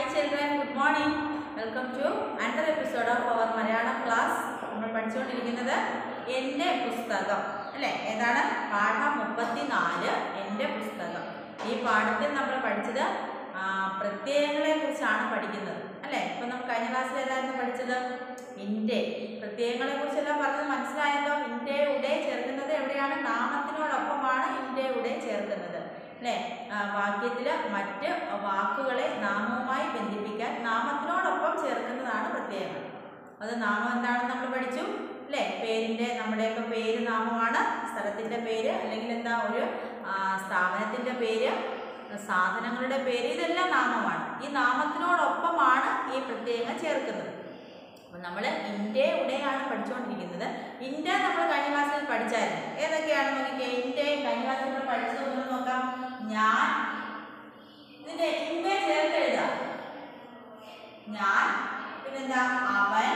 children, good morning. Welcome to another episode of our Malayalam class. നമ്മൾ പഠിച്ചുകൊണ്ടിരിക്കുന്നത് എൻ്റെ പുസ്തകം അല്ലേ? ഏതാണ്? പാഠം 34 എൻ്റെ പുസ്തകം. ഈ പാഠത്തിൽ നമ്മൾ പഠിച്ചത് പ്രത്യയങ്ങളെ കുറിച്ചാണ് പഠിക്കുന്നത് അല്ലേ? ഇപ്പം നമ്മൾ കഴിഞ്ഞ ക്ലാസ്സിൽ ഏതായിരുന്നു പഠിച്ചത്? ഇൻ്റെ പ്രത്യയങ്ങളെ കുറിച്ചെല്ലാം പറഞ്ഞത് മനസ്സിലായല്ലോ. ഇൻ്റെ ഉടെ ചേർക്കുന്നത് എവിടെയാണ്? നാമത്തിനോടൊപ്പമാണ് ഇൻ്റെ ഉടെ ചേർക്കുന്നത് അല്ലേ? വാക്യത്തിൽ മറ്റ് വാക്കുകളെ നാമവുമായി ബന്ധിപ്പിക്കാൻ നാമത്തിനോടൊപ്പം ചേർക്കുന്നതാണ് പ്രത്യയങ്ങൾ. അത് നാമം എന്താണെന്ന് നമ്മൾ പഠിച്ചു അല്ലേ? പേരിൻ്റെ നമ്മുടെയൊക്കെ പേര് നാമമാണ്. സ്ഥലത്തിൻ്റെ പേര് അല്ലെങ്കിൽ എന്താ ഒരു സ്ഥാപനത്തിൻ്റെ പേര്, സാധനങ്ങളുടെ പേര്, ഇതെല്ലാം നാമമാണ്. ഈ നാമത്തിനോടൊപ്പമാണ് ഈ പ്രത്യയങ്ങൾ ചേർക്കുന്നത്. അപ്പം നമ്മൾ ഇൻ്റെ ഉടെയാണ് പഠിച്ചുകൊണ്ടിരിക്കുന്നത്. ഇൻ്റെ നമ്മൾ കഴിഞ്ഞ ക്ലാസ്സിൽ പഠിച്ചായിരുന്നു. ഏതൊക്കെയാണ് നോക്കിക്കേ? ഇൻ്റെ കഴിഞ്ഞ ക്ലാസ്സിൽ നമ്മൾ പഠിച്ചതൊന്നും നോക്കാം. ഞാൻ, ഇതിൻ്റെ ഇൻ്റെ ചേർത്ത് എഴുതാം. ഞാൻ, പിന്നെന്താ? അവൻ,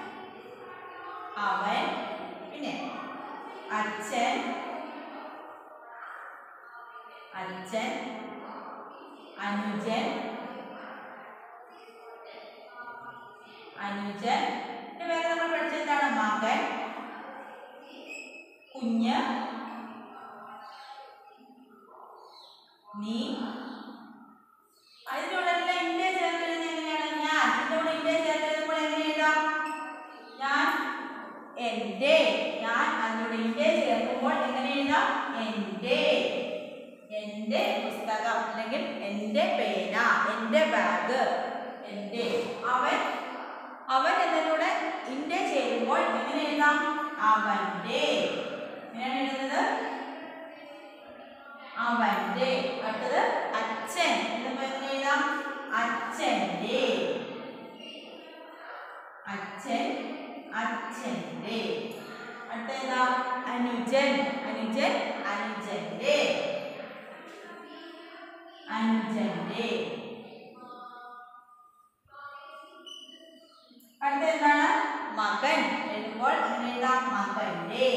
അവൻ, പിന്നെ അച്ഛൻ, അച്ഛൻ, അനുജൻ, അനുജൻ. പിന്നെ വേറെ നമ്മൾ പഠിച്ചത് എന്താണ്? മകൻ, കുഞ്ഞ്, നീ. അതിനോടെല്ലാം ഇൻ്റെ ചേർത്ത് എഴുതുന്നത് എങ്ങനെയാണ്? ഞാൻ. ഇതിനോട് ഇൻ്റെ ചേർത്ത് എഴുതുമ്പോൾ എങ്ങനെ എഴുതാം? ഞാൻ, എൻ്റെ. ഞാൻ അതിനോട് ഇൻ്റെ ചേർക്കുമ്പോൾ എങ്ങനെ എഴുതാം? എൻ്റെ. എൻ്റെ പുസ്തകം അല്ലെങ്കിൽ എൻ്റെ പേന, എൻ്റെ ബാഗ്, എൻ്റെ. അവൻ, അവൻ എന്നതിലൂടെ ഇൻ്റെ ചേരുമ്പോൾ എങ്ങനെ എഴുതാം? അവൻ്റെ. എങ്ങനെയാണ് എഴുതുന്നത്? അവൻ്റെ. അടുത്തത് അച്ഛൻ എന്നുമ്പോൾ എങ്ങനെ എഴുതാം? അച്ഛൻ്റെ. അച്ഛൻ, അച്ഛൻ്റെ. അടുത്തേതാ? അനുജൻ, അനുജൻ, അനുജൻ്റെ, അനുജൻ്റെ. അടുത്ത എന്താണ്? മകൻ എഴുതുമ്പോൾ എങ്ങനെ എഴുതാം? മകൻ്റെ,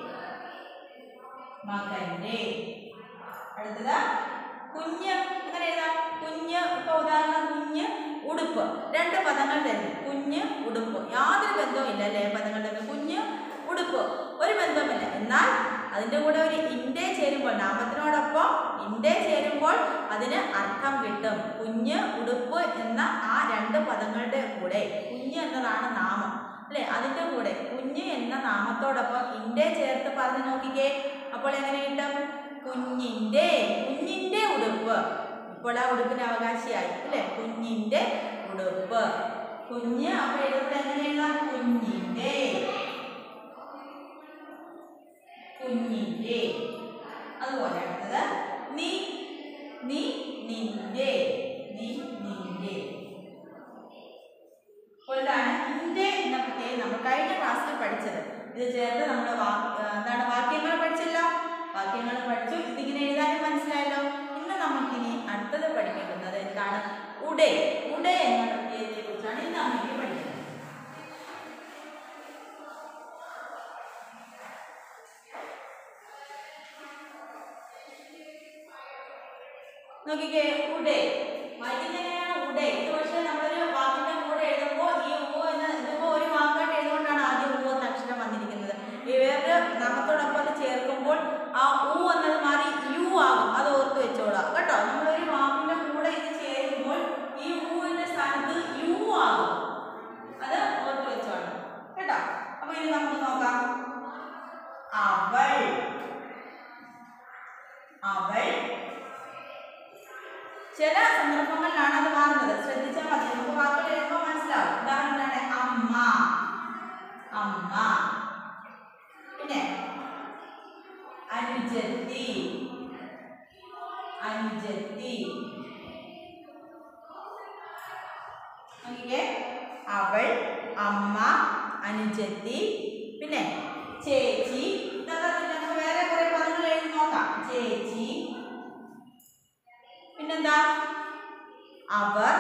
മകൻ്റെ. അടുത്തത് കുഞ്ഞ്. എങ്ങനെ എഴുതാം? കുഞ്ഞ്. ഇപ്പൊ ഉദാഹരണം കുഞ്ഞ്, ഉടുപ്പ്. രണ്ട് പദങ്ങൾ തരും. കുഞ്ഞ്, ഉടുപ്പ്. യാതൊരു ബന്ധവും ഇല്ല അല്ലേ പദങ്ങൾ തമ്മിൽ? കുഞ്ഞ്, ഉടുപ്പ് ഒരു ബന്ധവുമില്ല. എന്നാൽ അതിൻ്റെ കൂടെ ഒരു ഇൻ്റെ ചേരുമ്പോൾ, നാമത്തിനോടൊപ്പം ഇൻ്റെ ചേരുമ്പോൾ അതിന് അർത്ഥം കിട്ടും. കുഞ്ഞ്, ഉടുപ്പ് എന്ന ആ രണ്ട് പദങ്ങളുടെ കൂടെ, കുഞ്ഞ് എന്നതാണ് നാമം അല്ലേ? അതിൻ്റെ കൂടെ കുഞ്ഞ് എന്ന നാമത്തോടൊപ്പം ഇൻ്റെ ചേർത്ത് പറഞ്ഞ് നോക്കിക്കേ. അപ്പോൾ എങ്ങനെ കിട്ടും? കുഞ്ഞിൻ്റെ, കുഞ്ഞിൻ്റെ ഉടുപ്പ്. ഇപ്പോൾ ആ ഉടുപ്പിന് അവകാശിയായി അല്ലേ? കുഞ്ഞിൻ്റെ ഉടുപ്പ്. കുഞ്ഞ്. അപ്പോൾ എഴുതുമ്പോൾ എങ്ങനെ എഴുതാം? കുഞ്ഞിൻ്റെ, കുഞ്ഞിൻ്റെ. അതുപോലെ അടുത്തത് നീ, നീ, നിന്റെ, നീ, നിന്റെ. ഇതാണ് ഇൻ്റെ എന്ന പ്രത്യയം നമ്മൾ കഴിഞ്ഞ ക്ലാസ്സിൽ പഠിച്ചത്. ഇത് ചേർത്ത് നമ്മൾ എന്താണ് വാക്യങ്ങൾ പഠിച്ചല്ലോ. വാക്യങ്ങൾ പഠിച്ചു. ഇതിങ്ങനെ എഴുതാനും മനസ്സിലായല്ലോ. ഇന്ന് നമുക്കിനി അടുത്തത് പഠിക്കുന്നത് എന്താണ്? ഉടെ. ഉടെ എന്ന പ്രത്യയത്തെ കുറിച്ചാണ് ഇന്ന് നമുക്ക് പഠിക്കുന്നത്. നോക്കിക്കേ, ഉടെ വായിക്കുന്നത് എങ്ങനെയാണ്? ഉടെ. ഇത് പക്ഷേ നമ്മളൊരു വാക്കിന്റെ കൂടെ എഴുതുമ്പോൾ ഈ ഊ എന്ന് ഇതിപ്പോൾ ഒരു വാക്കായിട്ട് എഴുതുകൊണ്ടാണ് ആദ്യം ഊ എന്ന അക്ഷരം വന്നിരിക്കുന്നത്. ഈ വേറെ നാമത്തോടൊപ്പം അത് ചേർക്കുമ്പോൾ ആ ഊ എന്നത് മാറി യു ആകും. അത് ഓർത്ത് വെച്ചോളാം കേട്ടോ. നമ്മളൊരു വാക്കിന്റെ കൂടെ ഇത് ചേരുമ്പോൾ ഈ ഊവിന്റെ സ്ഥാനത്ത് യു ആകും. അത് ഓർത്ത് വെച്ചോളാം കേട്ടോ. അപ്പൊ ഇനി നമുക്ക് നോക്കാം. അവൾ, അവൾ. ചില സന്ദർഭങ്ങളിലാണ് അത് മാറുന്നത്. ശ്രദ്ധിച്ചാൽ മതി. നമുക്ക് വാക്കുകൾ എഴുതുമ്പോൾ മനസ്സിലാവും. ഉദാഹരണമാണ് അമ്മ, അമ്മ. പിന്നെ അനുജത്തി, അനുജത്തി. നോക്കിക്കേ, അവൾ, അമ്മ, അനുജത്തി. പിന്നെ ചേച്ചി. നമുക്ക് വേറെ കുറെ പദങ്ങൾ എഴുതി നോക്കാം. ചേച്ചി. പിന്നെന്താ? അവർ.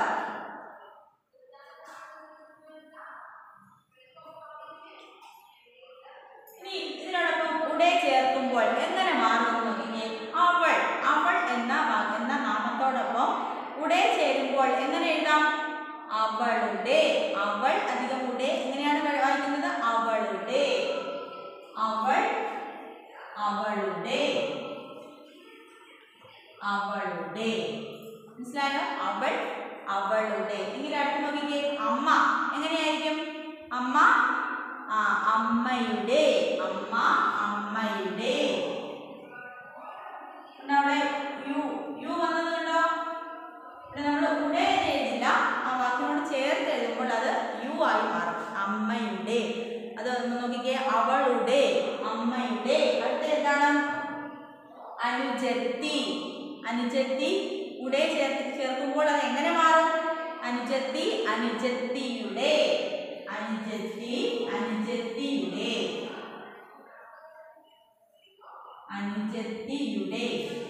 ഇനി ഇതിനോടൊപ്പം ഉടെ ചേർക്കുമ്പോൾ എങ്ങനെ മാറുമെന്ന് നോക്കിക്കേ. അവൾ, അവൾ എന്ന നാമത്തോടൊപ്പം ഉടെ ചേരുമ്പോൾ എങ്ങനെ എഴുതാം? അവളുടെ. അവൾ അധികം ഉടെ എങ്ങനെയാണ് വായിക്കുന്നത്? അവളുടെ. അവൾ അവളുടെ. അവളുടെ. മനസ്സിലായോ? അവൾ അവളുടെ. എങ്കിൽ അടുത്ത് നോക്കിക്കേ. അമ്മ എങ്ങനെയായിരിക്കും? അമ്മ അമ്മയുടെ. അമ്മ അമ്മയുടെ. അവിടെ യു വന്നത് കണ്ടോ? ഇവിടെ നമ്മൾ ഉടെ എഴുതില്ല, ആ വാക്കിനോട് ചേർത്ത് എഴുതുമ്പോൾ അത് യു ആയി മാറും. അമ്മയുടെ. അത് ഒന്ന് നോക്കിക്കേ. അവളുടെ അമ്മയുടെ. അടുത്ത എന്താണ്? അനുജത്തി. അനുജത്തി ഉടെ ചേർക്കുമ്പോൾ അത് എങ്ങനെ മാറും? അനുജത്തി അനുജത്തിയുടെ. അനുജത്തി അനുജത്തിയുടെ. അനുജത്തിയുടെ.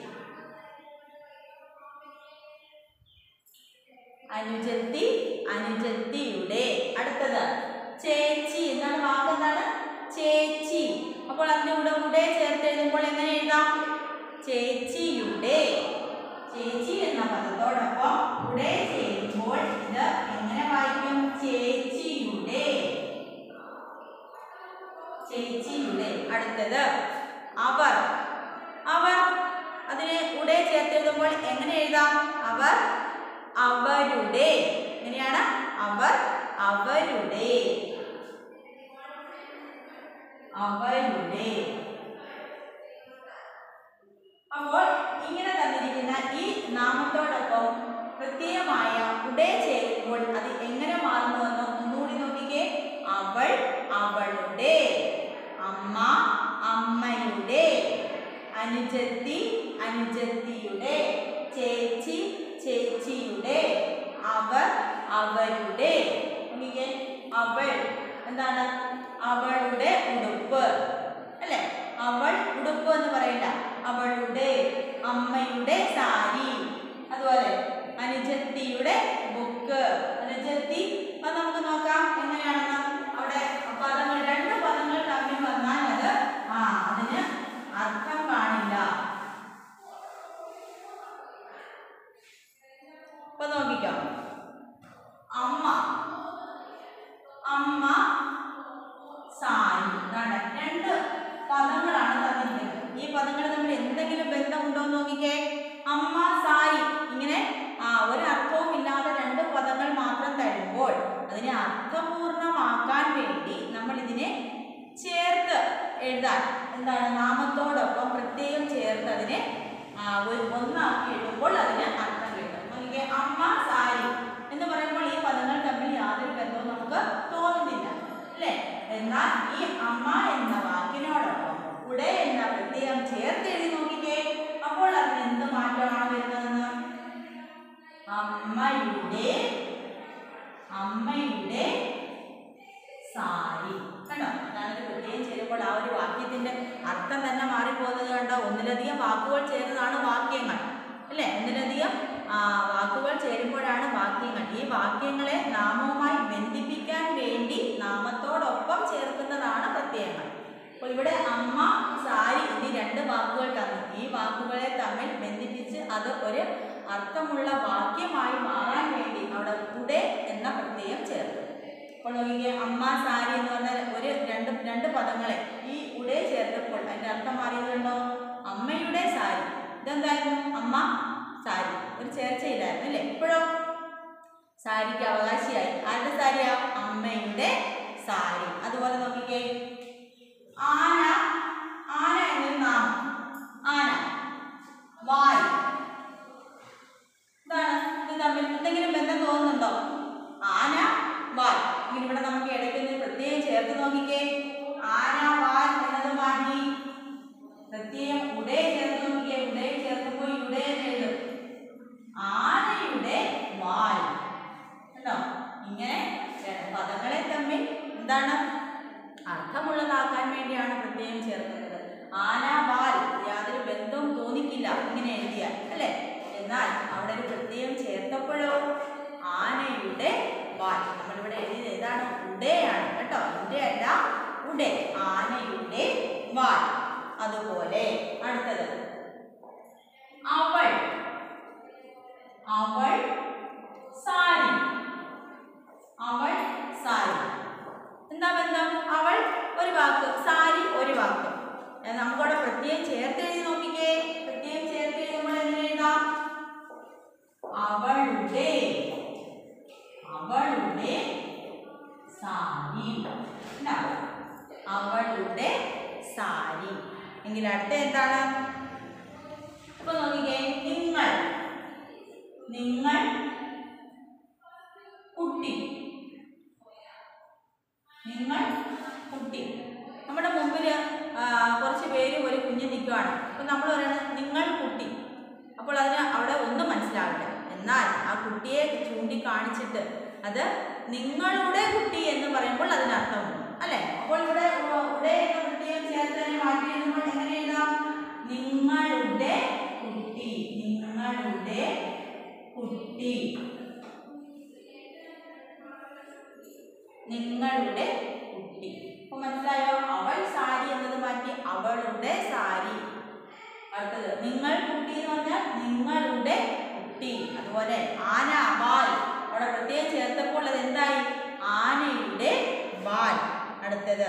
അനുജത്തി അനുജത്തിയുടെ. അടുത്തത് ചേച്ചി. എന്താണ് വാക്ക്? എന്താണ്? ചേച്ചി. അപ്പോൾ അതിന്റെ കൂടെ ഉടെ ചേർത്ത് എഴുതുമ്പോൾ എങ്ങനെ എഴുതാം? ചേച്ചിയുടെ. ചേച്ചി എന്ന പദത്തോടൊപ്പം ഉടെ ചേരുമ്പോൾ ഇത് എങ്ങനെ വായിക്കും? ചേച്ചിയുടെ. ചേച്ചിയുടെ. അടുത്തത് അവർ. അവർ അതിനെ ഉടെ ചേർത്ത് എഴുതുമ്പോൾ എങ്ങനെ എഴുതാം? അവർ അവരുടെ. എങ്ങനെയാണ്? അവർ അവരുടെ. അവരുടെ. അപ്പോൾ ഇങ്ങനെ തന്നിരിക്കുന്ന ഈ നാമത്തോടൊപ്പം പ്രത്യേകമായ ഉടെ ചേരുമ്പോൾ അത് എങ്ങനെ മാറുന്നുവെന്ന് ഒന്നുകൂടി നോക്കിക്കേ. അവൾ അവളുടെ. അമ്മ അമ്മയുടെ. അനുജത്തി അനുജത്തിയുടെ. ചേച്ചി ചേച്ചിയുടെ. അവർ അവരുടെ. അവൾ എന്താണ്? അവളുടെ ഉടുപ്പ് അല്ലെ? അവൾ ഉടുപ്പ് എന്ന് പറയില്ല, അവളുടെ. അമ്മയുടെ സാരി. അതുപോലെ അനുജത്തിയുടെ ബുക്ക്. അനുജത്തി അത് നമുക്ക് നോക്കാം എങ്ങനെയാണെന്ന്. അവിടെ പദങ്ങൾ, രണ്ട് പദങ്ങൾ തമ്മിൽ വന്നാൽ അത് അതിന് അർത്ഥം കാണില്ല. അപ്പൊ നോക്കിക്കോ. അമ്മ അമ്മ സാരി. രണ്ട് പദങ്ങളാണ് തന്നിരിക്കുന്നത്. ഈ പദങ്ങൾ തമ്മിൽ എന്തെങ്കിലും ബന്ധമുണ്ടോ എന്ന് നോക്കിക്കേ. അമ്മ സാരി ഇങ്ങനെ ഒരു അർത്ഥവും ഇല്ലാതെ രണ്ട് പദങ്ങൾ മാത്രം തരുമ്പോൾ അതിനെ അർത്ഥപൂർണമാക്കാൻ വേണ്ടി നമ്മൾ ഇതിനെ ചേർത്ത് എഴുതാൻ എന്താണ്? നാമത്തോടൊപ്പം പ്രത്യേകം ചേർത്ത് അതിനെ ഒന്നാക്കി എഴുതുമ്പോൾ അതിന് അർത്ഥം കിട്ടും. നോക്കിക്കേ. അമ്മ സാരി എന്ന് പറയുമ്പോൾ ഈ പദങ്ങൾ തമ്മിൽ യാതൊരു ബന്ധവും നമുക്ക് തോന്നുന്നില്ല അല്ലേ? എന്നാൽ ഈ അമ്മ എന്ന വാക്കിനോടൊപ്പം ഉടെ എന്ന പ്രത്യേകം ചേർത്ത് എഴുതി നോക്കിക്കേ. അപ്പോൾ അതിന് എന്ത് മാറ്റമാണ് വരുന്നതെന്ന്? അമ്മയുടെ അമ്മയുടെ സാരി. കണ്ടോ? അതാണ് പ്രത്യേകം ചേരുമ്പോൾ ആ ഒരു വാക്യത്തിന്റെ അർത്ഥം തന്നെ മാറിപ്പോകുന്നത് കണ്ടോ? ഒന്നിലധികം വാക്കുകൾ ചേർന്നതാണ് വാക്യങ്ങൾ അല്ലേ? ഒന്നിലധികം വാക്കുകൾ ചേരുമ്പോഴാണ് വാക്യങ്ങൾ. ഈ വാക്യങ്ങളെ നാമവുമായി ബന്ധിപ്പിക്കാൻ വേണ്ടി നാമത്തോടൊപ്പം ചേർക്കുന്നതാണ് പ്രത്യയങ്ങൾ. അപ്പോൾ ഇവിടെ അമ്മ സാരി എന്നീ രണ്ട് വാക്കുകൾ തന്നു. ഈ വാക്കുകളെ തമ്മിൽ ബന്ധിപ്പിച്ച് അത് ഒരു അർത്ഥമുള്ള വാക്യമായി മാറാൻ വേണ്ടി അവിടെ ഉടെ എന്ന പ്രത്യയം ചേർത്തു. അപ്പോൾ നോക്കിക്കേ. അമ്മ സാരി എന്ന് പറഞ്ഞാൽ രണ്ട് പദങ്ങളെ ഈ ഉടെ ചേർത്തപ്പോൾ അതിന്റെ അർത്ഥം മാറിയതുണ്ടോ? അമ്മയുടെ സാരി. ഇതെന്തായിരുന്നു? അമ്മ സാരി. ഒരു ചേർച്ചയില്ലായിരുന്നു അല്ലേ? ഇപ്പോഴോ സാരിക്ക് അവകാശിയായി. ആരുടെ സാരിയാ? അമ്മയുടെ സാരി. അതുപോലെ നോക്കിക്കേ. ആന. ആന എന്നൊരു നാമം. ആന. വാൽ. ഇതാണ് ഇത് തമ്മിൽ എന്തെങ്കിലും ബന്ധം തോന്നുന്നുണ്ടോ? ആന വാൽ. ഇങ്ങനെ ഇവിടെ നമുക്ക് ഇടയ്ക്ക് പ്രത്യേകം ചേർത്ത് നോക്കിക്കേ. ആന വാൽ എന്നത് മാറ്റി പ്രത്യേകം ഉടെ ചേർത്ത് നോക്കിക്കേ. ഉടെ ചേർക്കുമ്പോൾ ഉടെ എഴുതും. ആനയുടെ വാൽ. കേട്ടോ? ഇങ്ങനെ പദങ്ങളെ തമ്മിൽ എന്താണ് അർത്ഥമുള്ളതാക്കാൻ വേണ്ടിയാണ് പ്രത്യേകം ചേർക്കുന്നത്. ആന വാൽ യാതൊരു ബന്ധവും തോന്നിക്കില്ല ഇങ്ങനെ എഴുതിയാൽ അല്ലേ? എന്നാൽ അവിടെ ഒരു പ്രത്യേകം ചേർത്തപ്പോഴോ ആനയുടെ വാൽ. നമ്മളിവിടെ എഴുതിയത് ഏതാണ്? ഉടയാണ് കേട്ടോ. ഉടെ അല്ല, ഉടെ. ആനയുടെ വാൽ. അതുപോലെ അടുത്തത് അവൾ. അവൾ സാരി. അവളുടെ അവളുടെ സാരി. അവളുടെ സാരി. എങ്കിൽ അടുത്ത എന്താണ്? ഇപ്പൊ നോക്കിക്കേ, നിങ്ങൾ നിങ്ങൾ കുട്ടി. നിങ്ങൾ കുട്ടി. നമ്മുടെ മുമ്പിൽ കുറച്ച് പേര് ഒരു കുഞ്ഞ് നിൽക്കുകയാണ്. അപ്പം നമ്മൾ പറയുന്നത് നിങ്ങൾ കുട്ടി. അപ്പോൾ അതിന് അവിടെ ഒന്നും മനസ്സിലാവില്ല. എന്നാൽ ആ കുട്ടിയെ ചൂണ്ടിക്കാണിച്ചിട്ട് അത് നിങ്ങളുടെ കുട്ടി എന്ന് പറയുമ്പോൾ അതിനർത്ഥമുണ്ട് അല്ലേ? അപ്പോൾ ഇവിടെ എന്ന പ്രത്യേകം ചേർത്ത് തന്നെ മാറ്റി എഴുതുമ്പോൾ എങ്ങനെ എഴുതാം? നിങ്ങളുടെ കുട്ടി. നിങ്ങളുടെ കുട്ടി. നിങ്ങളുടെ കുട്ടി. അപ്പൊ മനസ്സിലായോ? അവൾ സാരി എന്നത് മാറ്റി അവളുടെ സാരി. അടുത്തത് നിങ്ങൾ കുട്ടി എന്ന് പറഞ്ഞാൽ നിങ്ങളുടെ കുട്ടി. അതുപോലെ ആന വാൽ അവിടെ പ്രത്യേകം ചേർത്തപ്പോൾ അത് എന്തായി? ആനയുടെ വാൽ. അടുത്തത്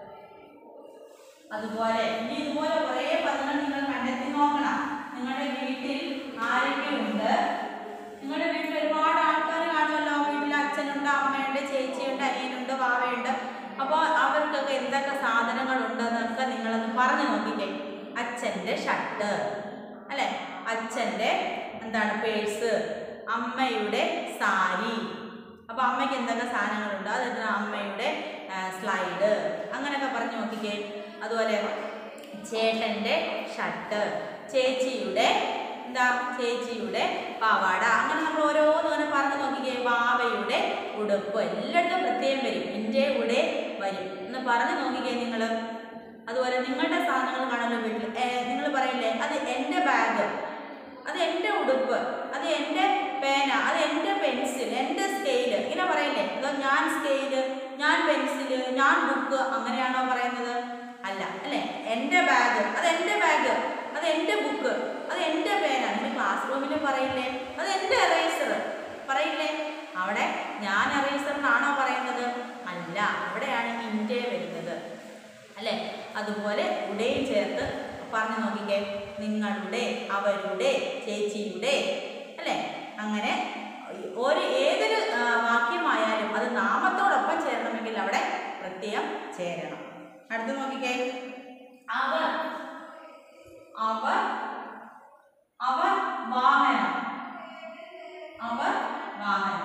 അതുപോലെ ഇനി ഇതുപോലെ കുറേ പദങ്ങൾ നിങ്ങൾ കണ്ടെത്തി നോക്കണം. നിങ്ങളുടെ വീട്ടിൽ ആരൊക്കെ ഉണ്ട്? നിങ്ങളുടെ വീട്ടിൽ ഒരുപാട് ആൾക്കാർ കാണുമല്ലോ. വീട്ടിൽ അച്ഛനുണ്ട്, അമ്മയുണ്ട്, ചേച്ചിയുണ്ട്, അനിയനുണ്ട്, വാവയുണ്ട്. അപ്പോൾ അവർക്കൊക്കെ എന്തൊക്കെ സാധനങ്ങൾ ഉണ്ടെന്നൊക്കെ നിങ്ങളൊന്ന് പറഞ്ഞു നോക്കിക്കേ. അച്ഛൻ്റെ ഷർട്ട് അല്ലേ, അച്ഛൻ്റെ എന്താണ് പേഴ്സ്, അമ്മയുടെ സാരി. അപ്പോൾ അമ്മയ്ക്ക് എന്തൊക്കെ സാധനങ്ങളുണ്ട്? അതെന്താ? അമ്മയുടെ സ്ലൈഡ്, അങ്ങനെയൊക്കെ പറഞ്ഞു നോക്കിക്കേ. അതുപോലെ ചേട്ടൻ്റെ ഷർട്ട്, ചേച്ചിയുടെ എന്താ? ചേച്ചിയുടെ പാവാട. അങ്ങനെ നമ്മൾ ഓരോന്ന് പറഞ്ഞു നോക്കിക്കേ. വാവയുടെ ഉടുപ്പ് എല്ലായിടത്തും പ്രത്യേകം വരും. എൻ്റെ ഉടെ വരും എന്ന് പറഞ്ഞു നോക്കിക്കേ നിങ്ങൾ. അതുപോലെ നിങ്ങളുടെ സാധനങ്ങൾ കാണുമല്ലോ വീട്ടിൽ. നിങ്ങൾ പറയില്ലേ അത് എൻ്റെ ബാഗ്, അത് എൻ്റെ ഉടുപ്പ്, അത് എൻ്റെ പേന, അത് എൻ്റെ പെൻസിൽ, എൻ്റെ സ്കെയില്, ഇങ്ങനെ പറയില്ലേ? അതോ ഞാൻ സ്കെയില്, ഞാൻ പെൻസില്, ഞാൻ ബുക്ക്, അങ്ങനെയാണോ പറയുന്നത്? അല്ല അല്ലേ? എൻ്റെ ബാഗ്, അത് എൻ്റെ ബാഗ്, അത് എൻ്റെ ബുക്ക്, അത് എൻ്റെ പേന. നിങ്ങൾ ക്ലാസ് റൂമിൽ പറയില്ലേ അത് എൻ്റെ എറേസർ, പറയില്ലേ? അവിടെ ഞാൻ എറേസർ എന്നാണോ പറയുന്നത്? അല്ല, അവിടെയാണ് ഇൻ്റെ വരുന്നത് അല്ലേ? അതുപോലെ ഉടയും ചേർത്ത് പറഞ്ഞു നോക്കിക്കേ. നിങ്ങളുടെ, അവരുടെ, ചേച്ചിയുടെ അല്ലേ? അങ്ങനെ ഏതൊരു വാക്യമായാലും അത് നാമത്തോടൊപ്പം ചേരണമെങ്കിൽ അവിടെ പ്രത്യയം ചേരണം. അടുത്ത് നോക്കിക്കേ. അവർ അവർ അവർ വാഹനം, അവർ വാഹനം,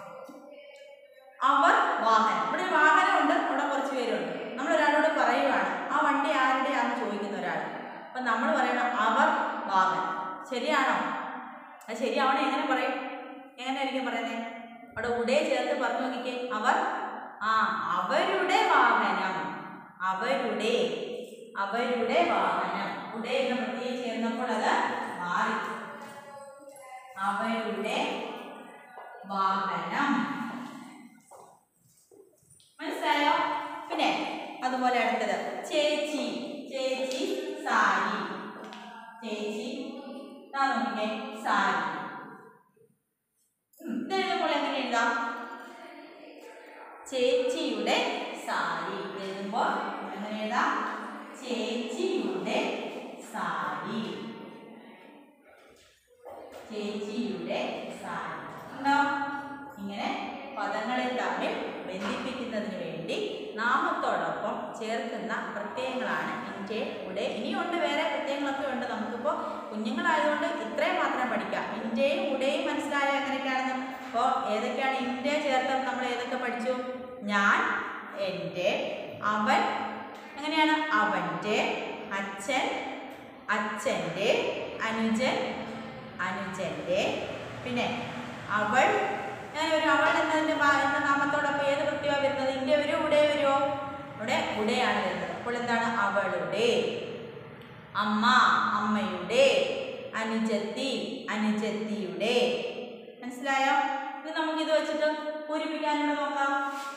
അവർ വാഹനം. ഇവിടെ വാഹനമുണ്ട്, അവിടെ കുറച്ച് പേരുണ്ട്. നമ്മൾ ഒരാളോട് പറയുവാണ് ആ വണ്ടി ആരുടെയാണെന്ന് ചോദിക്കുന്ന ഒരാൾ. അപ്പം നമ്മൾ പറയണം അവർ വാഹനം. ശരിയാണോ? അത് ശരിയാവണേ എങ്ങനെ പറയും? എങ്ങനെയായിരിക്കും പറയുന്നത്? അവിടെ ഉടേ ചേർത്ത് പറഞ്ഞു നോക്കിക്കേ. അവർ അവരുടെ വാഹനം, അവരുടെ അവരുടെ വാഹനം. ഉടേ എന്ന പ്രത്യേകം ചേർന്നപ്പോൾ അത് മാറി. അവരുടെ വാഹനം. മനസ്സിലായോ? പിന്നെ അതുപോലെ അടുത്തത് ചേച്ചി, ചേച്ചി സാരി, ചേച്ചി നോക്കിക്കേ സാരി. ഇതെഴുതുമ്പോൾ എങ്ങനെ എഴുതാം? ചേച്ചിയുടെ സാരി എഴുതുമ്പോൾ എങ്ങനെ എഴുതാം? ചേച്ചിയുടെ സാരി, ചേച്ചിയുടെ സാരി. ഉണ്ടോ? ഇങ്ങനെ പദങ്ങളെ തമ്മിൽ ബന്ധിപ്പിക്കുന്നതിന് വേണ്ടി നാമത്തോടൊപ്പം ചേർക്കുന്ന പ്രത്യയങ്ങളാണ് ഇൻ്റെ, ഉടെ. ഇനിയുണ്ട് വേറെ പ്രത്യയങ്ങളൊക്കെ ഉണ്ട്. നമുക്കിപ്പോൾ കുഞ്ഞുങ്ങളായതുകൊണ്ട് ഇത്രയും മാത്രം പഠിക്കാം. ഇൻ്റെയും ഉടയും മനസ്സിലായ എങ്ങനെയൊക്കെയാണെന്ന്. അപ്പോൾ ഏതൊക്കെയാണ് ഇൻ്റെ ചേർത്തപ്പോൾ നമ്മൾ ഏതൊക്കെ പഠിച്ചു? ഞാൻ, എൻ്റെ, അവൻ, എങ്ങനെയാണ്? അവൻ്റെ, അച്ഛൻ, അച്ഛൻ്റെ, അനുജൻ, അനുജൻ്റെ. പിന്നെ അവൾ, ഒരു അവൾ എന്നതിൻ്റെ നാമത്തോടൊപ്പം ഏത് പ്രത്യയമാണ് വരുന്നത്? ഇൻ്റെ വരുമോ ഉടേ വരുമോ? ഇവിടെ ഉടയാണ് വരുന്നത്. അപ്പോൾ എന്താണ്? അവളുടെ. അമ്മ, അമ്മയുടെ. അനുജത്തി, അനുജത്തിയുടെ. മനസ്സിലായോ? ഇത് നമുക്കിത് വെച്ചിട്ട് പൂരിപ്പിക്കാനുള്ള നോക്കാം.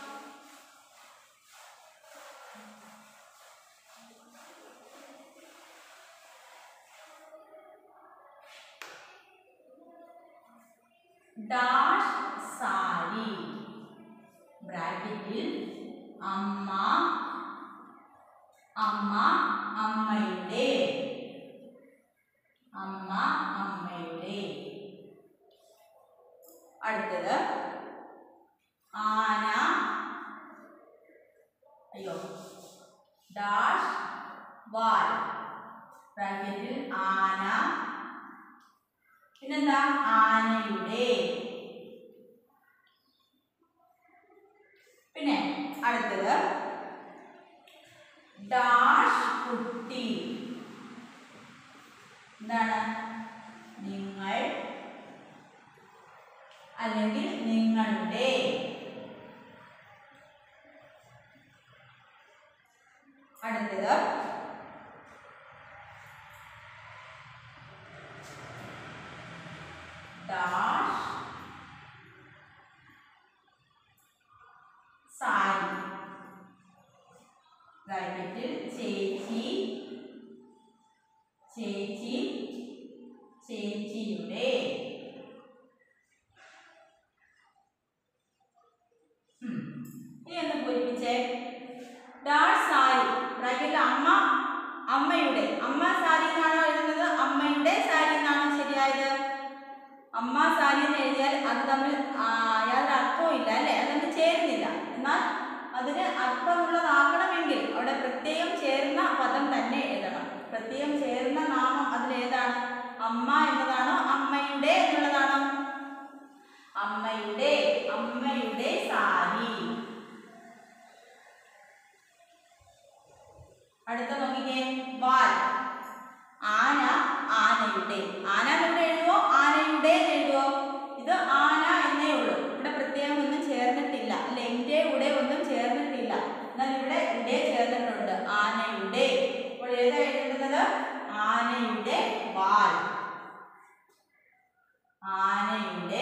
ഡാഷ് സാരി, ബ്രാക്കറ്റിൽ അമ്മ, അമ്മ അമ്മയുടെ, അമ്മ അമ്മയുടെ. അടുത്തത് ആന, ഡാഷ് വാൽ, ബ്രാക്കറ്റിൽ ആന, പിന്നെന്താ ആനയുടെ, പിന്നെ അടുത്തത് ഡാഷ് കുട്ടി, എന്താണ് നിങ്ങൾ അല്ലെങ്കിൽ നിങ്ങളുടെ, അടുത്തത് ഡാഷ് സാരി, ബ്രാക്കറ്റിൽ ചേച്ചി, ചേച്ചി, ചേച്ചിയുടെ, ഇനി ഒന്ന് പൂരിപ്പിച്ചേ. ഡാഷ് സാരി, ബ്രാക്കറ്റിൽ അമ്മ, അമ്മയുടെ, അമ്മ സാരി എന്നാണോ എഴുതുന്നത് അമ്മയുടെ സാരി എന്നാണോ ശരിയായത്? അമ്മ സാരി എന്ന് എഴുതിയാൽ അത് തമ്മിൽ യാതൊരു അർത്ഥവും ഇല്ല അല്ലേ, അത് തമ്മിൽ ചേരുന്നില്ല. എന്നാൽ അതിന് അർത്ഥമുള്ളതാക്കണമെങ്കിൽ അവിടെ പ്രത്യേകം ചേർന്ന പദം തന്നെ എഴുതണം. പ്രത്യേകം ചേർന്ന നാമം അതിലേതാണ്? അമ്മ എന്നതാണോ അമ്മയുടെ എന്നുള്ളതാണോ? അമ്മയുടെ, അമ്മയുടെ സാരി. അടുത്ത നോക്കിക്കേ, വാൽ, ആന, ആനയുടെ, ആന എവിടെ എഴുതുവോ ആനയുടെ എഴുതുവോ? ഇത് ആന എന്നേ ഉള്ളൂ, ഇവിടെ പ്രത്യേകം ഒന്നും ചേർന്നിട്ടില്ല, ലെന്റെ കൂടെ ഒന്നും ചേർന്നിട്ടില്ല. എന്നാൽ ഇവിടെ ഇവിടെ ചേർന്നിട്ടുണ്ട് ആനയുടെ. അപ്പോൾ ഏതാ എഴുതുന്നത്? ആനയുടെ വാൽ, ആനയുടെ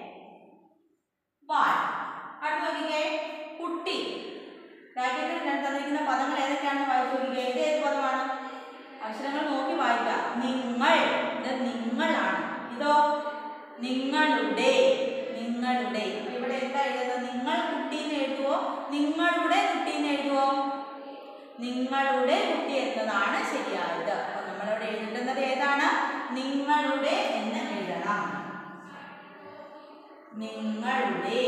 വാൽ. അടുത്ത് നോക്കിക്കേ, കുട്ടി, ബ്രാക്കറ്റിൽ തന്നിരിക്കുന്ന പദങ്ങൾ ഏതൊക്കെയാണെന്ന് വായിച്ചു നോക്കിക്കേ. ഇത് ഏത് പദമാണ്? അക്ഷരങ്ങൾ നോക്കി വായിക്കുക. നിങ്ങൾ, ഇത് നിങ്ങളാണ്. ഇതോ നിങ്ങളുടെ, നിങ്ങളുടെ. ഇവിടെ എന്താ എഴുതുന്നത്? നിങ്ങൾ കുട്ടി എന്ന് എഴുതുവോ നിങ്ങളുടെ കുട്ടി എന്ന് എഴുതുവോ? നിങ്ങളുടെ കുട്ടി എന്നതാണ് ശരിയായത്. അപ്പൊ നമ്മളിവിടെ എഴുതുന്നത് ഏതാണ്? നിങ്ങളുടെ എന്ന് എഴുതണം. നിങ്ങളുടെ,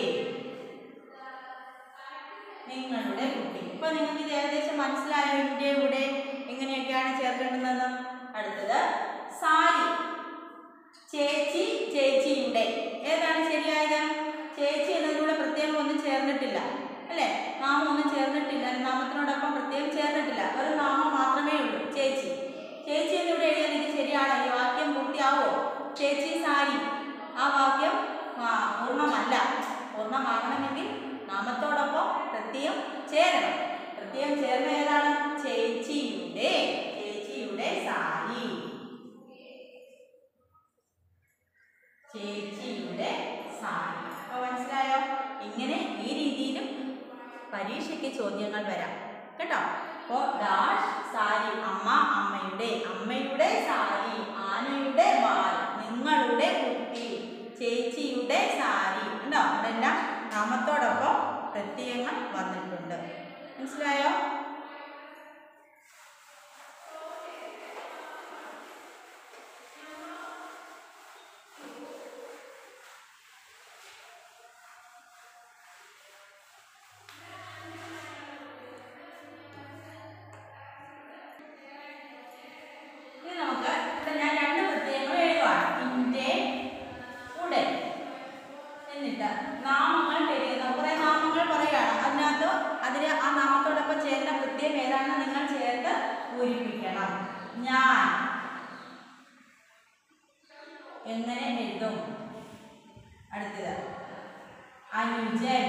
നിങ്ങളുടെ കുട്ടി. ഇപ്പൊ നിങ്ങൾക്ക് ഇത് ഏകദേശം മനസ്സിലായോ ഇതിന്റെ കൂടെ എങ്ങനെയൊക്കെയാണ് ചേർക്കേണ്ടതെന്ന്? അടുത്തത് സാരി, ചേച്ചി, ചേച്ചിയുടെ. ഏതാണ് ശരിയായത്? ചേച്ചി എന്നതിലൂടെ പ്രത്യേകം ഒന്നും ചേർന്നിട്ടില്ല അല്ലേ, നാമം ഒന്നും ചേർന്നിട്ടില്ല, നാമത്തിനോടൊപ്പം പ്രത്യേകം ചേർന്നിട്ടില്ല, ഒരു നാമം മാത്രമേ ഉള്ളൂ ചേച്ചി. ചേച്ചി എന്നിവിടെ എഴുതിയാൽ ഇത് ശരിയാണോ? ഈ വാക്യം പൂർത്തിയാവോ? ചേച്ചി സാരി, ആ വാക്യം പൂർണ്ണമല്ല. പൂർണ്ണമാകണമെങ്കിൽ നാമത്തോടൊപ്പം പ്രത്യേകം ചേരണം. പ്രത്യേകം ചേർന്ന ഏതാണ്? ചേച്ചിയുടെ, ചേച്ചിയുടെ സാരി, ചേച്ചിയുടെ സാരി. അപ്പൊ മനസ്സിലായോ? ഇങ്ങനെ ഈ രീതിയിലും പരീക്ഷയ്ക്ക് ചോദ്യങ്ങൾ വരാം കേട്ടോ. അപ്പോൾ ഡാഷ് സാരി, അമ്മ, അമ്മയുടെ, അമ്മയുടെ സാരി, ആനയുടെ വാൽ, നിങ്ങളുടെ കുട്ടി, ചേച്ചിയുടെ സാരി. ഉണ്ടോ? അവിടെ എല്ലാം നാമത്തോടൊപ്പം പ്രത്യയങ്ങൾ വന്നിട്ടുണ്ട്. മനസ്സിലായോ? നാമങ്ങൾ പേരുന്ന കുറെ നാമങ്ങൾ പറയുകയാണ്. അതിനകത്ത് അതിന് ആ നാമത്തോടൊപ്പം ചേർന്ന പ്രത്യയം ഏതാണെന്ന് നിങ്ങൾ ചേർത്ത് പൂരിപ്പിക്കണം. ഞാൻ എങ്ങനെ എഴുതും? അടുത്തത് അനുജൻ,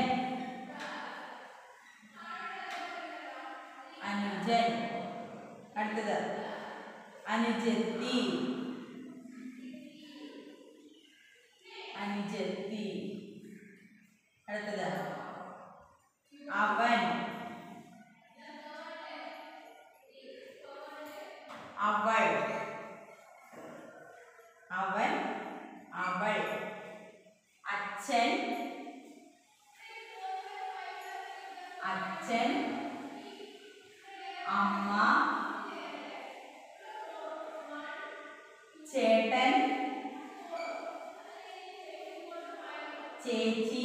അനുജൻ. അടുത്തത് അനുജത്തി, അനുജത്തി. അടുത്തത് അവൻ, അവൾ, അവൻ, അവൾ. അച്ഛൻ, അച്ഛൻ, അമ്മ, ചേട്ടൻ, ചേച്ചി,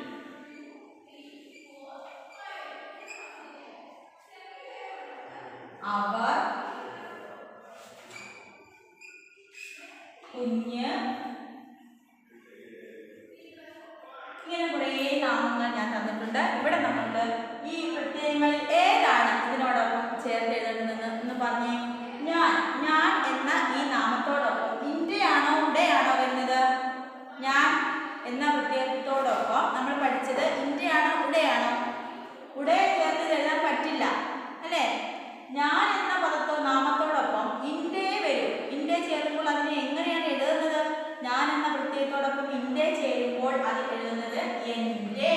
അവർ, കുഞ്ഞ്, ഇങ്ങനെ കുറേ നാമങ്ങൾ ഞാൻ തന്നിട്ടുണ്ട്. ഇവിടെ നമുക്ക് ഈ പ്രത്യയങ്ങളിൽ ഏതാണ് ഇതിനോടൊപ്പം ചേർത്ത് എഴുതേണ്ടതെന്ന് ഒന്ന് പറഞ്ഞേ. ഞാൻ എന്ന ഈ നാമത്തോടൊപ്പം ഇന്റെ ആണോ ഉടെ ആണോ വരുന്നത്? ഞാൻ എന്ന പ്രത്യയത്തോടൊപ്പം നമ്മൾ പഠിച്ചത് ഇന്റെ ആണോ ഉടെ ആണോ? ഉടെ ചേർത്ത് എഴുതാൻ പറ്റില്ല അല്ലേ? ഞാൻ എന്ന നാമത്തോടൊപ്പം ഇന്റെ വരും. ഇന്റെ ചേരുമ്പോൾ അതിനെ എങ്ങനെയാണ് എഴുതുന്നത്? ഞാൻ എന്ന പ്രത്യയത്തോടൊപ്പം ഇന്റെ ചേരുമ്പോൾ അത് എഴുതുന്നത് എന്റെ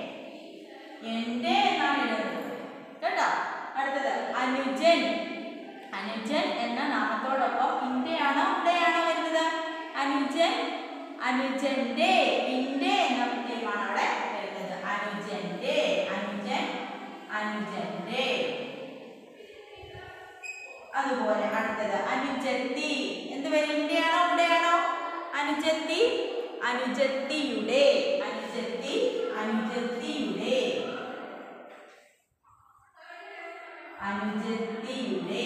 എന്നാണ് എഴുതുന്നത് കേട്ടോ. അടുത്തത് അനുജൻ. അനുജൻ എന്ന നാമത്തോടൊപ്പം ഇന്റെ ആണോ ഉടെ ആണോ വരുന്നത്? അനുജൻ, അനുജന്റെ. ഇന്റെ എന്ന പ്രത്യയമാണ് അവിടെ വരുന്നത്. അനുജന്റെ, അനുജൻ, അനുജന്റെ. അതുപോലെ അടുത്തത് അനുജത്തി. എന്ത് വരും? ഇന്റെ ആണോ ഉടെ ആണോ? അനുജത്തി, അനുജത്തിയുടെ. അനുജത്തി, അനുജത്തിയുടെ. അനുജത്തിയുടെ.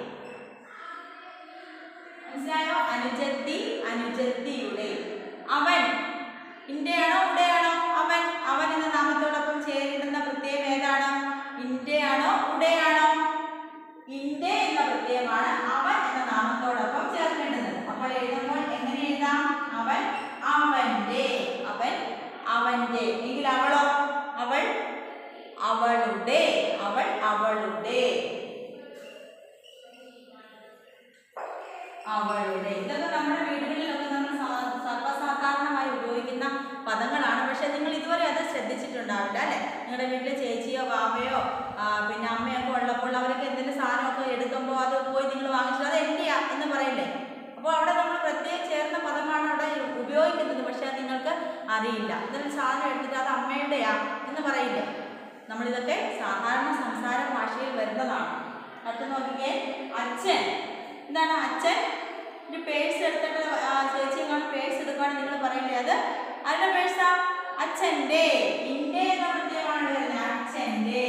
മനസ്സിലായോ? അനുജത്തി, അനുജത്തിയുടെ. അവൻ. ഇന്റെ ആണോ ഉടെ ആണോ? അവൻ. അവൻ എന്ന നാമത്തോടൊപ്പം ചേരുന്ന പ്രത്യയം ഏതാണ്? ഇന്റെ ആണോ ഉടെ ആണോ? ഇന്റെ എന്ന പ്രത്യയമാണ് അവൻ എന്ന നാമത്തോടൊപ്പം ചേർക്കേണ്ടത്. അപ്പോൾ എഴുതുമ്പോൾ എങ്ങനെ എഴുതാം? അവൻ അവന്റെ, അവൻ അവന്റെ. എങ്കിൽ അവളോ? അവൾ അവളുടെ, അവൾ അവളുടെ, അവളുടെ. ഇതൊക്കെ നമ്മുടെ വീടുകളിലൊക്കെ നമ്മൾ സർവ്വസാധാരണമായി ഉപയോഗിക്കുന്ന പദങ്ങളാണ്. പക്ഷെ നിങ്ങൾ ഇതുവരെ അത് ശ്രദ്ധിച്ചിട്ടുണ്ടാവില്ല അല്ലേ? നിങ്ങളുടെ വീട്ടിൽ ചേച്ചിയോ ബാബയോ പിന്നെ അമ്മയൊക്കെ ഉള്ളപ്പോൾ അവരൊക്കെ എന്തെങ്കിലും സാധനമൊക്കെ എടുക്കുമ്പോൾ അത് പോയി നിങ്ങൾ വാങ്ങിച്ചത് അത് എന്റെയാ എന്ന് പറയില്ലേ? അപ്പോൾ അവിടെ നമ്മൾ പ്രത്യേകം ചേർന്ന പദമാണ് അവിടെ ഉപയോഗിക്കുന്നത്. പക്ഷെ അത് നിങ്ങൾക്ക് അറിയില്ല. എന്തെങ്കിലും സാധനം എടുത്തിട്ട് അത് അമ്മയുടെയാ എന്ന് പറയില്ല. നമ്മളിതൊക്കെ സാധാരണ സംസാര ഭാഷയിൽ വരുന്നതാണ്. അടുത്ത് നോക്കിക്കേ, അച്ഛൻ. എന്താണ് അച്ഛൻ? ഒരു പേഴ്സ് എടുത്തിട്ട് ചേച്ചി എങ്ങാനും പേഴ്സ് എടുക്കുകയാണെങ്കിൽ നിങ്ങൾ പറയില്ലേ അത് ആരുടെ പേഴ്സാ? അച്ഛൻ്റെ. ഇന്റെ എന്ന പ്രത്യയമാണ് വരുന്നത്. അച്ഛൻ്റെ.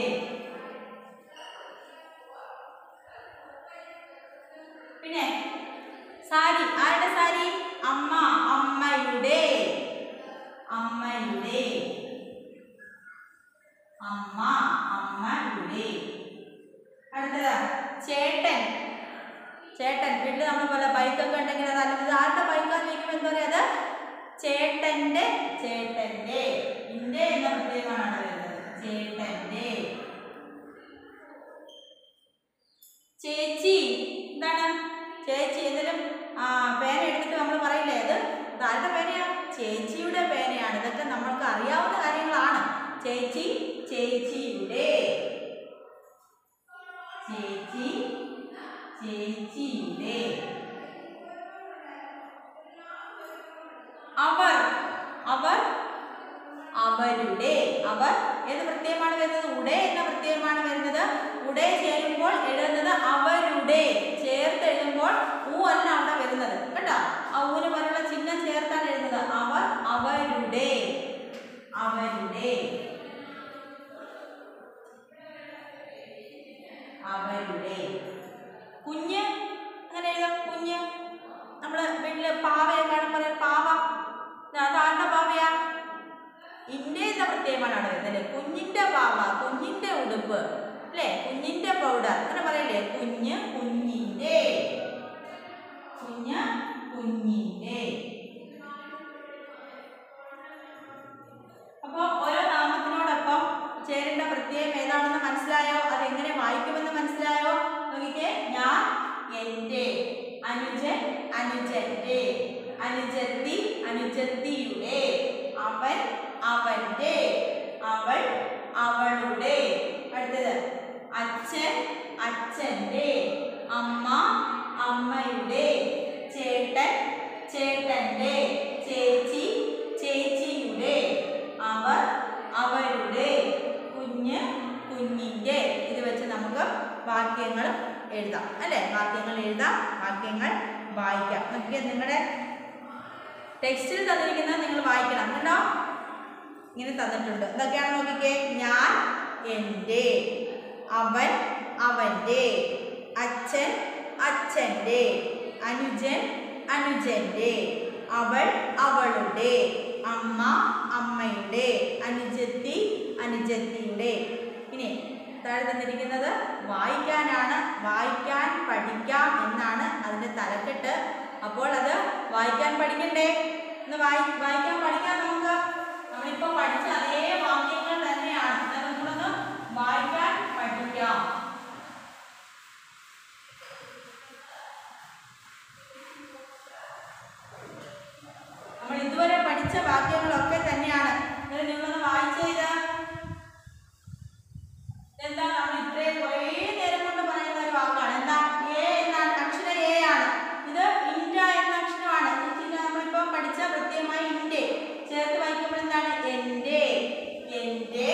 പിന്നെ സാരി. ആരുടെ സാരി? അമ്മ, അമ്മയുടെ, അമ്മയുടെ, അമ്മ, അമ്മയുടെ. അടുത്തത് ചേട്ടൻ. ചേട്ടൻ. വീട്ടിൽ നമ്മൾ പോലെ ബൈക്കൊക്കെ ഉണ്ടെങ്കിൽ അത് അല്ലെങ്കിൽ ആരുടെ ബൈക്കാന്ന് ചോദിക്കുമ്പോൾ എന്താ പറയുക? അത് ചേട്ടൻ്റെ, ചേട്ടൻ്റെ. ഇന്റെ എന്ന പ്രത്യയമാണ് വരുന്നത്. ചേട്ടൻ്റെ. ചേച്ചി. എന്താണ് ചേച്ചി? എന്തെങ്കിലും പേന എടുത്തിട്ട് നമ്മൾ പറയില്ലേ അത് ആരുടെ പേനയാ? ചേച്ചിയുടെ പേനയാണ്. ഇതൊക്കെ നമ്മൾക്ക് അറിയാവുന്ന കാര്യങ്ങളാണ്. ചേച്ചി, ചേച്ചിയുടെ, ചേച്ചി, ചേച്ചിയുടെ. അവർ. അവർ അവരുടെ. അവർ ഏത് പ്രത്യയമാണ് വരുന്നത്? ഉടെ എന്ന പ്രത്യയമാണ് വരുന്നത്. ഉടെ ചേരുമ്പോൾ എഴുതുന്നത് അവരുടെ. ചേർത്ത് എഴുതുമ്പോൾ ഊ അല്ല അവിടെ വരുന്നത് കേട്ടോ. ആ ഊന് പോലുള്ള ചിഹ്നം ചേർത്താണ് എഴുതുന്നത്. അവർ അവരുടെ, അവരുടെ, അവരുടെ. കുഞ്ഞ്. അങ്ങനെ എഴുതാം. കുഞ്ഞ്. നമ്മൾ വീട്ടില് പാവയൊക്കെയാണ് പറയാം. പാവ. അതാരുടെ പാവയാ? ഇന്റെ എന്ന പ്രത്യയമാണ് അവിടെ വരുന്നത്. കുഞ്ഞിന്റെ പാവ, കുഞ്ഞിന്റെ ഉടുപ്പ് അല്ലേ? കുഞ്ഞിന്റെ പൗഡർ അങ്ങനെ പറയല്ലേ? കുഞ്ഞ്, കുഞ്ഞിന്റെ, കുഞ്ഞ്, കുഞ്ഞിന്റെ. അപ്പൊ ഓരോ നാമത്തിനോടൊപ്പം ചേരേണ്ട പ്രത്യയം ഏതാണെന്ന് മനസ്സിലായോ? അതെങ്ങനെ വായിക്കുമെന്ന് മനസ്സിലായോ? നോക്കിക്കേ. ഞാൻ എന്റെ, അനുജൻ അനുജന്റെ, അനുജത്തി അനുജത്തിയുടെ, അവൻ അവന്റെ, അവൾ അവളുടെ. അടുത്തത് അച്ഛൻ അച്ഛന്റെ, അമ്മ അമ്മയുടെ, ചേട്ടൻ ചേട്ടന്റെ, ചേച്ചി ചേച്ചിയുടെ, അവർ അവരുടെ, കുഞ്ഞ് കുഞ്ഞിന്റെ. ഇത് വെച്ച് നമുക്ക് വാക്യങ്ങൾ എഴുതാം അല്ലേ? വാക്യങ്ങൾ എഴുതാം, വാക്യങ്ങൾ വായിക്കാം. നോക്കിയാൽ നിങ്ങളുടെ ടെക്സ്റ്റിൽ തന്നിരിക്കുന്നത് നിങ്ങൾ വായിക്കണം കേട്ടോ. ഇങ്ങനെ തന്നിട്ടുണ്ട്. എന്തൊക്കെയാണ് നോക്കിക്കേ. ഞാൻ എൻ്റെ, അവൻ അവൻ്റെ, അച്ഛൻ അച്ഛൻ്റെ, അനുജൻ അനുജൻ്റെ, അവൾ അവളുടെ, അമ്മ അമ്മയുടെ, അനുജത്തി അനുജത്തിയുടെ. ഇനി താഴെ തന്നിരിക്കുന്നത് വായിക്കാനാണ്. വായിക്കാൻ പഠിക്കാം എന്നാണ് അതിൻ്റെ തലക്കെട്ട്. അപ്പോൾ അത് വായിക്കാൻ പഠിക്കണ്ടേ? ഒന്ന് വായിക്കാൻ പഠിക്കാം. നമ്മളിപ്പോൾ പഠിച്ച അതേ വാക്യങ്ങൾ തന്നെയാണ്. നമ്മളൊന്ന് വായിക്കാൻ പഠിക്കാം. നമ്മൾ ഇതുവരെ പഠിച്ച വാക്യങ്ങളൊക്കെ തന്നെയാണ്. നിങ്ങളൊന്ന് വായിച്ചു ചെയ്താൽ എന്താ, നമ്മൾ ഇത്രയും കുറേ നേരം കൊണ്ട് പറയുന്ന ഒരു വാക്കാണ്. എന്താ? എ എന്നാണ്. അക്ഷരം എ ആണ്. ഇത് ഇൻഡ എന്ന അക്ഷരമാണ്. നമ്മളിപ്പോ പഠിച്ച പ്രത്യേകമായി ഇൻഡെ ചേർത്ത് വായിക്കുമ്പോൾ എന്താണ്? എൻ്റെ. എൻ്റെ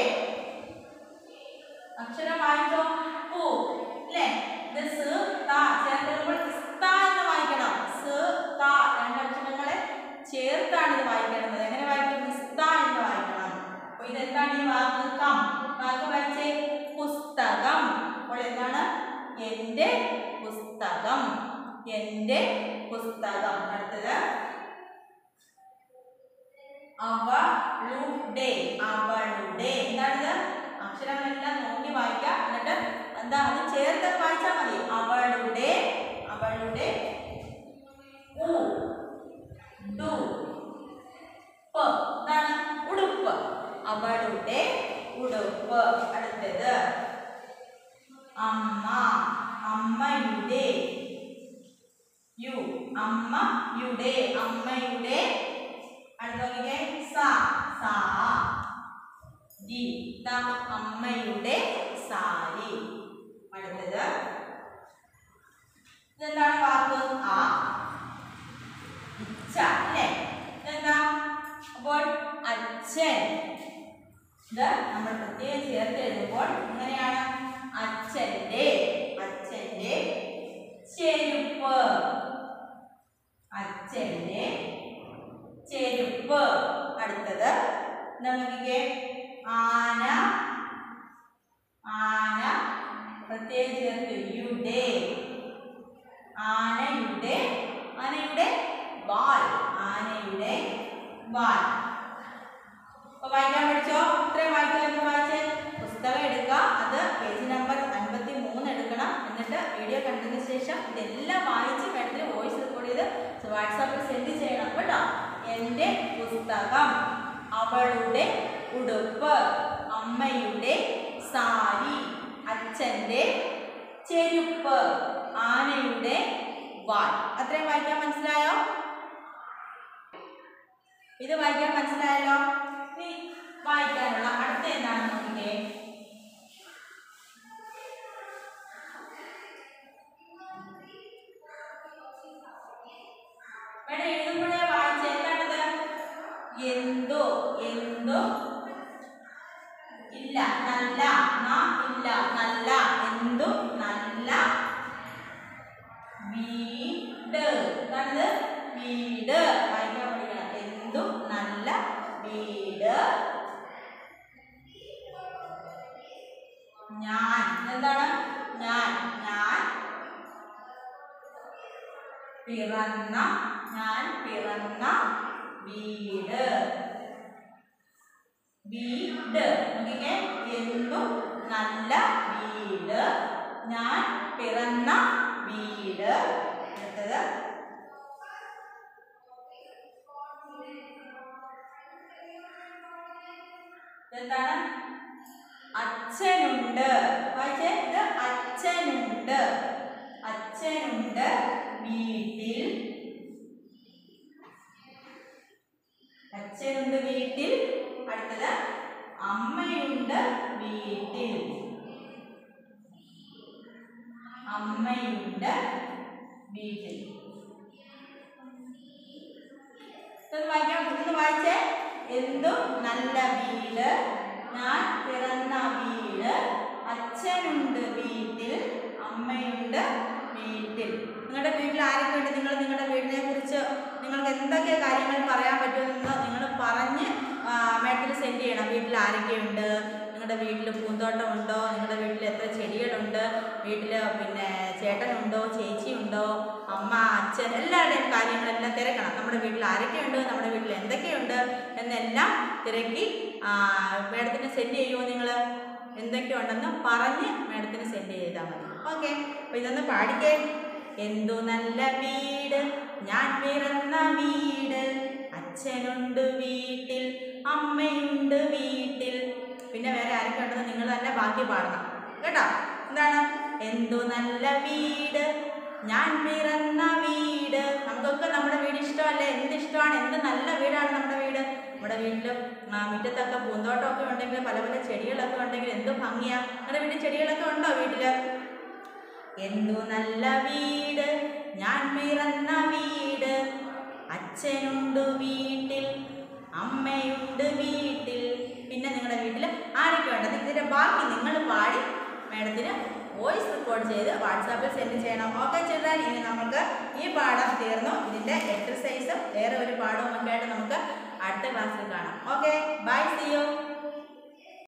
അക്ഷരം വായിച്ചോ. പൂ അല്ലേ? ഇത് സ് ത ചേർക്കുമ്പോൾ സ്ത എന്ന് വായിക്കണം. സ് ത രണ്ടക്ഷരങ്ങളെ ചേർത്താണ് ഇത് വായിക്കേണ്ടത്. എങ്ങനെ വായിക്കും? സ്ത എന്ന് വായിക്കണം. അപ്പൊ ഇതെന്താണ് ഈ വാക്ക്? കം. വാക്ക് വായിച്ചേ. പുസ്തകം. അപ്പോൾ എന്താണ്? എൻ്റെ പുസ്തകം. എൻ്റെ പുസ്തകം. അടുത്തത് അവളുടെ. അവളുടെ. എന്താണിത്? അക്ഷരങ്ങളെല്ലാം നോക്കി വായിക്കാം. എന്നിട്ട് എന്താ അത് ചേർത്ത് വായിച്ചാൽ മതി. അവളുടെ. അവളുടെ എന്താണ്? ഉടുപ്പ്. അവളുടെ ഉടുപ്പ്. അടുത്തത് അമ്മ. അമ്മയുടെ. യു. അമ്മയുടെ. അമ്മയുടെ. അടുത്ത സ. സാ. ജി. അമ്മയുടെ സാരി. അടുത്തത് ഇതെന്താണ് വാക്ക്? ആ. ഇച്ഛ അല്ലേ? ഇതെന്താ? അപ്പോൾ അച്ഛൻ. ഇത് നമ്മൾ പ്രത്യേകം ചേർത്ത് എഴുതുമ്പോൾ എങ്ങനെയാണ്? അച്ഛൻ്റെ. അച്ഛൻ്റെ ചെരുപ്പ്. അച്ഛൻ്റെ ചെരുപ്പ്. അടുത്തത് എന്താ നോക്കിക്കേ. ആന. ആന പ്രത്യേകം ചേർത്ത് യുടെ. ആനയുടെ. ആനയുടെ വാൽ. ആനയുടെ വാൽ. അപ്പൊ വായിക്കാൻ പഠിച്ചോ? ഇത്രയും വായിക്കാൻ വായിച്ചേ. പുസ്തകം എടുക്കുക. അത് പേജ് നമ്പർ 53 എടുക്കണം. എന്നിട്ട് വീഡിയോ കണ്ടതിന് ശേഷം ഇതെല്ലാം വായിച്ച് വേണ്ടതിൽ വോയിസ് റെക്കോർഡ് ചെയ്ത് വാട്സാപ്പിൽ സെൻഡ് ചെയ്യണം കേട്ടോ. എൻ്റെ പുസ്തകം, അവളുടെ ഉടുപ്പ്, അമ്മയുടെ സാരി, അച്ഛൻ്റെ ചെരുപ്പ്, ആനയുടെ വാൽ. അത്രയും വായിക്കാൻ മനസ്സിലായോ? ഇത് വായിക്കാൻ മനസ്സിലായല്ലോ. ഇനി വായിക്കാനുള്ള അടുത്ത എന്താണെന്ന് നോക്കിക്കേ. ഇവിടെ എഴുതുമ്പോഴേ വായിച്ച എന്താണത്? എന്തോ. എന്തോ ഇല്ല. നല്ല. ഇല്ല. നല്ല. എന്തു നല്ല. വീട്. എന്താണത്? വീട്. വായിക്കാൻ പഠിക്കണം. എന്തു നല്ല വീട്. ഞാൻ. എന്താണ്? ഞാൻ. ഞാൻ പിറന്ന. ഞാൻ പിറന്ന വീട്. വീട്. നോക്കിക്കേ. എന്തു നല്ല വീട്. ഞാൻ പിറന്ന വീട്. അടുത്തത് എന്താണ്? അച്ഛനുണ്ട്. വായിച്ചേ. ഇത് അച്ഛനുണ്ട്. അച്ഛനുണ്ട് വീട്ടിൽ. അച്ഛനുണ്ട് വീട്ടിൽ. അടുത്തത് അമ്മയുണ്ട് വീട്ടിൽ. അമ്മയുണ്ട് വീട്ടിൽ. വായിക്കാം. വായിച്ചേ. എന്തു നല്ല വീട്. ഞാൻ പിറന്ന വീട്. അച്ഛനുണ്ട് വീട്ടിൽ. അമ്മയുണ്ട് വീട്ടിൽ. നിങ്ങളുടെ വീട്ടിൽ ആരൊക്കെ ഉണ്ട്? നിങ്ങളുടെ വീടിനെ കുറിച്ച് നിങ്ങൾക്ക് എന്തൊക്കെ കാര്യങ്ങൾ പറയാൻ പറ്റുമെന്ന് നിങ്ങൾ പറഞ്ഞ് മാഡത്തിന് സെൻഡ് ചെയ്യണം. ആരൊക്കെയുണ്ട്, നിങ്ങളുടെ വീട്ടിൽ പൂന്തോട്ടമുണ്ടോ, നിങ്ങളുടെ വീട്ടിൽ എത്ര ചെടികളുണ്ട്, വീട്ടിൽ പിന്നെ ചേട്ടനുണ്ടോ, ചേച്ചിയുണ്ടോ, അമ്മ, അച്ഛൻ, എല്ലാവരുടെയും കാര്യങ്ങളെല്ലാം തിരക്കണം. നമ്മുടെ വീട്ടിൽ ആരൊക്കെയുണ്ട്, നമ്മുടെ വീട്ടിൽ എന്തൊക്കെയുണ്ട് എന്നെല്ലാം തിരക്കി മാഡത്തിന് സെൻഡ് ചെയ്യുമോ? നിങ്ങൾ എന്തൊക്കെയുണ്ടെന്ന് പറഞ്ഞ് മാഡത്തിന് സെൻഡ് ചെയ്താൽ മതി. ഓക്കെ, അപ്പോൾ ഇതൊന്ന് പാടിക്കേ. എന്തു നല്ല വീട് ഞാൻ പിറന്ന വീട്, അച്ഛനുണ്ട് വീട്ടിൽ അമ്മയുണ്ട് വീട്ടിൽ. പിന്നെ വേറെ ആരൊക്കെ ഉണ്ടെന്ന് നിങ്ങൾ തന്നെ ബാക്കി പാടണം കേട്ടോ. എന്താണ്? എന്തു നല്ല വീട് ഞാൻ പിറന്ന വീട്. നമുക്കൊക്കെ നമ്മുടെ വീട് ഇഷ്ടമല്ലേ? എന്ത് ഇഷ്ടമാണ്, എന്ത് നല്ല വീടാണ് നമ്മുടെ വീട്. നമ്മുടെ വീട്ടിലും മുറ്റത്തൊക്കെ പൂന്തോട്ടമൊക്കെ ഉണ്ടെങ്കിൽ, പല പല ചെടികളൊക്കെ ഉണ്ടെങ്കിൽ എന്ത് ഭംഗിയാ. നിങ്ങളുടെ വീട്ടിൽ ചെടികളൊക്കെ ഉണ്ടോ വീട്ടിൽ? എന്തു നല്ല വീട് ഞാൻ പിറന്ന വീട്, അച്ഛനുണ്ട് വീട്ടിൽ അമ്മയുണ്ട് വീട്ടിൽ. പിന്നെ നിങ്ങളുടെ വീട്ടിൽ ആരൊക്കെ ഉണ്ടെന്ന് ഇതിൻ്റെ ബാക്കി നിങ്ങൾ പാടി മാഡത്തിന് വോയിസ് റെക്കോർഡ് ചെയ്ത് വാട്സാപ്പിൽ സെൻഡ് ചെയ്യണം. ഓക്കെ ചിൽഡ്രൻ, ഇനി നമുക്ക് ഈ പാഠം തീർന്നു. ഇതിൻ്റെ എക്സർസൈസും വേറെ ഒരു പാഠവും ഒക്കെ ആയിട്ട് നമുക്ക് അടുത്ത ക്ലാസ്സിൽ കാണാം. Okay, bye, see U.